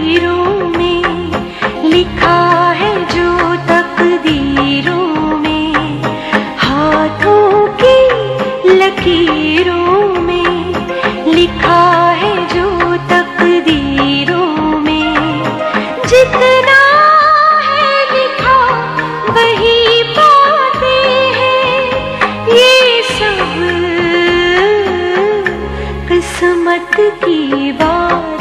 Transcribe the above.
लकीरों में, लिखा है जो तकदीरों में, हाथों की लकीरों में, लिखा है जो तकदीरों में। जितना है लिखा वही पाते हैं, ये सब किस्मत की बात